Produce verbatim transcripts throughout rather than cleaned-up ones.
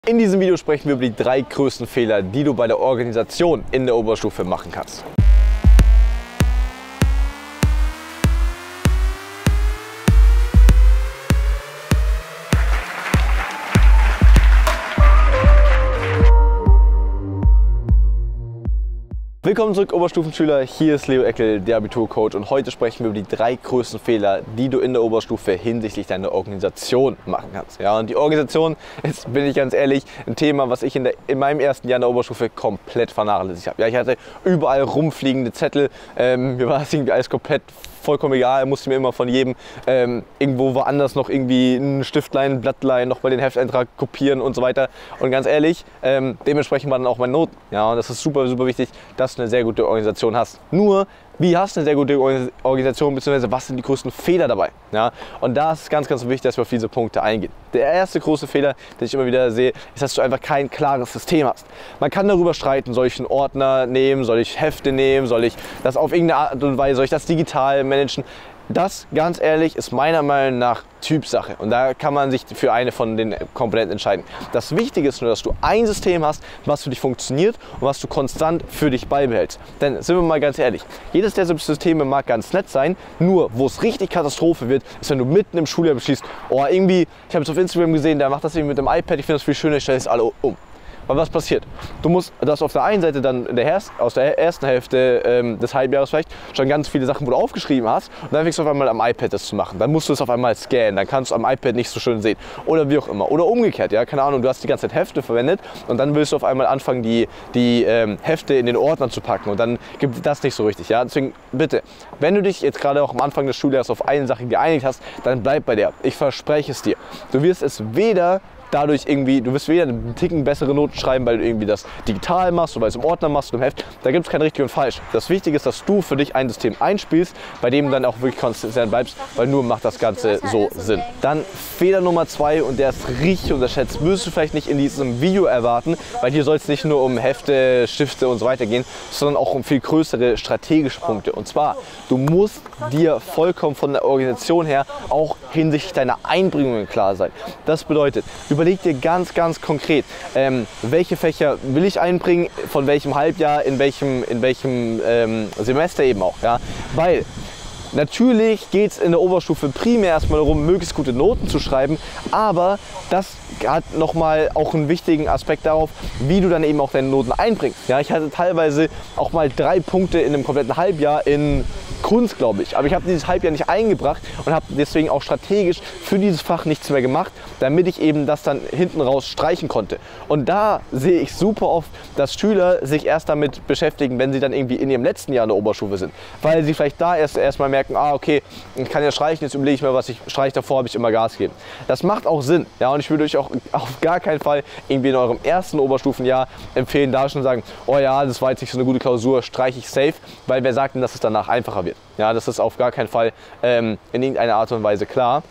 In diesem Video sprechen wir über die drei größten Fehler, die du bei der Organisation in der Oberstufe machen kannst. Willkommen zurück, Oberstufenschüler. Hier ist Leo Eckel, der Abiturcoach, und heute sprechen wir über die drei größten Fehler, die du in der Oberstufe hinsichtlich deiner Organisation machen kannst. Ja, und die Organisation ist, bin ich ganz ehrlich, ein Thema, was ich in, der, in meinem ersten Jahr in der Oberstufe komplett vernachlässigt habe. Ja, ich hatte überall rumfliegende Zettel, ähm, mir war das irgendwie alles komplett vollkommen egal, musste mir immer von jedem ähm, irgendwo woanders noch irgendwie ein Stiftlein, ein Blattlein, noch mal den Hefteintrag kopieren und so weiter. Und ganz ehrlich, ähm, dementsprechend waren dann auch meine Noten. Ja, und das ist super, super wichtig, dass du eine sehr gute Organisation hast. Nur, wie hast du eine sehr gute Organisation, beziehungsweise was sind die größten Fehler dabei? Ja, und da ist es ganz, ganz wichtig, dass wir auf diese Punkte eingehen. Der erste große Fehler, den ich immer wieder sehe, ist, dass du einfach kein klares System hast. Man kann darüber streiten, soll ich einen Ordner nehmen, soll ich Hefte nehmen, soll ich das auf irgendeine Art und Weise, soll ich das digital managen? Das, ganz ehrlich, ist meiner Meinung nach Typsache, und da kann man sich für eine von den Komponenten entscheiden. Das Wichtige ist nur, dass du ein System hast, was für dich funktioniert und was du konstant für dich beibehältst. Denn, sind wir mal ganz ehrlich, jedes der Systeme mag ganz nett sein, nur wo es richtig Katastrophe wird, ist, wenn du mitten im Schuljahr beschließt, oh irgendwie, ich habe es auf Instagram gesehen, der macht das irgendwie mit dem iPad, ich finde das viel schöner, ich stelle es alle um. Weil was passiert? Du musst, du hast auf der einen Seite dann in der Herst, aus der ersten Hälfte ähm, des Halbjahres vielleicht schon ganz viele Sachen, wo du aufgeschrieben hast, und dann fängst du auf einmal am iPad das zu machen. Dann musst du es auf einmal scannen, dann kannst du am iPad nicht so schön sehen. Oder wie auch immer. Oder umgekehrt, ja, keine Ahnung, du hast die ganze Zeit Hefte verwendet und dann willst du auf einmal anfangen, die, die ähm, Hefte in den Ordner zu packen, und dann gibt das nicht so richtig. Ja? Deswegen bitte, wenn du dich jetzt gerade auch am Anfang des Schuljahres auf eine Sache geeinigt hast, dann bleib bei der. Ich verspreche es dir. Du wirst es weder dadurch irgendwie, du wirst weder einen Ticken bessere Noten schreiben, weil du irgendwie das digital machst oder weil du es im Ordner machst oder im Heft. Da gibt es kein richtig und falsch. Das Wichtige ist, dass du für dich ein System einspielst, bei dem du dann auch wirklich konsistent bleibst, weil nur macht das Ganze so Sinn. Dann Fehler Nummer zwei, und der ist richtig unterschätzt, wirst du vielleicht nicht in diesem Video erwarten, weil hier soll es nicht nur um Hefte, Stifte und so weiter gehen, sondern auch um viel größere strategische Punkte. Und zwar, du musst dir vollkommen von der Organisation her auch hinsichtlich deiner Einbringungen klar sein. Das bedeutet, überleg dir ganz, ganz konkret, ähm, welche Fächer will ich einbringen, von welchem Halbjahr, in welchem, in welchem ähm, Semester eben auch. Ja? Weil natürlich geht es in der Oberstufe primär erstmal darum, möglichst gute Noten zu schreiben, aber das hat nochmal auch einen wichtigen Aspekt darauf, wie du dann eben auch deine Noten einbringst. Ja, ich hatte teilweise auch mal drei Punkte in einem kompletten Halbjahr in Kunst, glaube ich. Aber ich habe dieses Halbjahr nicht eingebracht und habe deswegen auch strategisch für dieses Fach nichts mehr gemacht, damit ich eben das dann hinten raus streichen konnte. Und da sehe ich super oft, dass Schüler sich erst damit beschäftigen, wenn sie dann irgendwie in ihrem letzten Jahr in der Oberstufe sind. Weil sie vielleicht da erst erstmal merken, ah okay, ich kann ja streichen, jetzt überlege ich mir, was ich streiche, davor habe ich immer Gas gegeben. Das macht auch Sinn. Ja, und ich würde euch auch auf gar keinen Fall irgendwie in eurem ersten Oberstufenjahr empfehlen, da schon sagen, oh ja, das war jetzt nicht so eine gute Klausur, streiche ich safe, weil wer sagt denn, dass es danach einfacher wird? Ja, das ist auf gar keinen Fall ähm, in irgendeiner Art und Weise klar.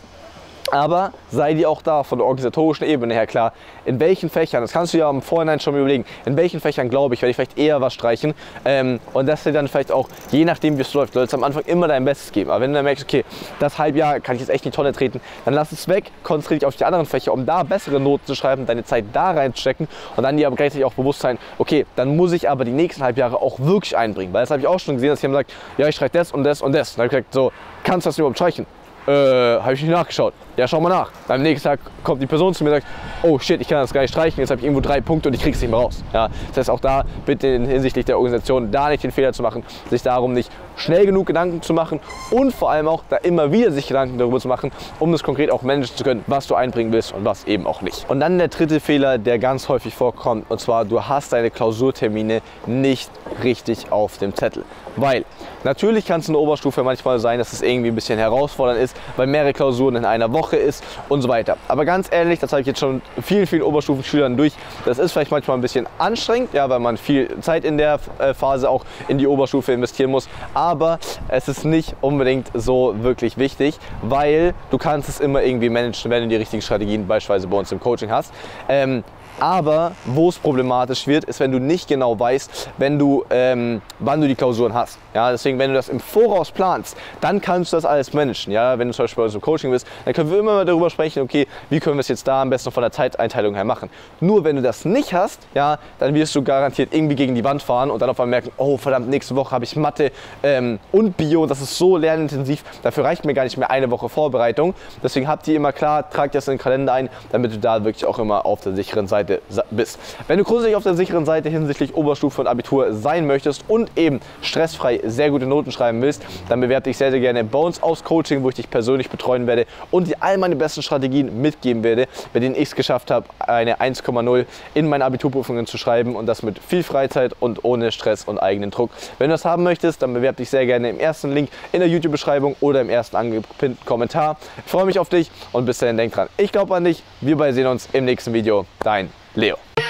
Aber sei dir auch da von der organisatorischen Ebene her klar, in welchen Fächern, das kannst du ja im Vorhinein schon mal überlegen, in welchen Fächern, glaube ich, werde ich vielleicht eher was streichen, ähm, und dass du dann vielleicht auch, je nachdem wie es läuft, sollst du am Anfang immer dein Bestes geben. Aber wenn du dann merkst, okay, das Halbjahr kann ich jetzt echt in die Tonne treten, dann lass es weg, konzentriere dich auf die anderen Fächer, um da bessere Noten zu schreiben, deine Zeit da reinzustecken, und dann dir aber gleichzeitig auch bewusst sein, okay, dann muss ich aber die nächsten Halbjahre auch wirklich einbringen. Weil das habe ich auch schon gesehen, dass jemand sagt, ja, ich streiche das und das und das. Dann habe ich gesagt, so, kannst du das überhaupt streichen? Äh, habe ich nicht nachgeschaut. Ja, schau mal nach. Am nächsten Tag kommt die Person zu mir und sagt, oh shit, ich kann das gar nicht streichen, jetzt habe ich irgendwo drei Punkte und ich krieg's nicht mehr raus. Ja, das heißt auch da bitte hinsichtlich der Organisation da nicht den Fehler zu machen, sich darum nicht schnell genug Gedanken zu machen und vor allem auch da immer wieder sich Gedanken darüber zu machen, um das konkret auch managen zu können, was du einbringen willst und was eben auch nicht. Und dann der dritte Fehler, der ganz häufig vorkommt, und zwar, du hast deine Klausurtermine nicht richtig auf dem Zettel. Weil natürlich kann es in der Oberstufe manchmal sein, dass es irgendwie ein bisschen herausfordernd ist, weil mehrere Klausuren in einer Woche ist und so weiter. Aber ganz ehrlich, das habe ich jetzt schon vielen, vielen Oberstufenschülern durch, das ist vielleicht manchmal ein bisschen anstrengend, ja, weil man viel Zeit in der Phase auch in die Oberstufe investieren muss. Aber es ist nicht unbedingt so wirklich wichtig, weil du kannst es immer irgendwie managen, wenn du die richtigen Strategien beispielsweise bei uns im Coaching hast. Ähm, Aber wo es problematisch wird, ist, wenn du nicht genau weißt, wenn du, ähm, wann du die Klausuren hast. Ja, deswegen, wenn du das im Voraus planst, dann kannst du das alles managen. Ja, wenn du zum Beispiel bei so Coaching bist, dann können wir immer mal darüber sprechen, okay, wie können wir es jetzt da am besten von der Zeiteinteilung her machen. Nur wenn du das nicht hast, ja, dann wirst du garantiert irgendwie gegen die Wand fahren und dann auf einmal merken, oh verdammt, nächste Woche habe ich Mathe ähm, und Bio, das ist so lernintensiv, dafür reicht mir gar nicht mehr eine Woche Vorbereitung. Deswegen habt ihr immer klar, tragt das in den Kalender ein, damit du da wirklich auch immer auf der sicheren Seite bist. Wenn du grundsätzlich auf der sicheren Seite hinsichtlich Oberstufe und Abitur sein möchtest und eben stressfrei sehr gute Noten schreiben willst, dann bewerbe dich sehr, sehr gerne bei uns aus Coaching, wo ich dich persönlich betreuen werde und dir all meine besten Strategien mitgeben werde, bei denen ich es geschafft habe, eine eins Komma null in meinen Abiturprüfungen zu schreiben und das mit viel Freizeit und ohne Stress und eigenen Druck. Wenn du das haben möchtest, dann bewerbe dich sehr gerne im ersten Link in der YouTube-Beschreibung oder im ersten angepinnten Kommentar. Ich freue mich auf dich und bis dahin denk dran, ich glaube an dich. Wir beide sehen uns im nächsten Video. Dein Leo.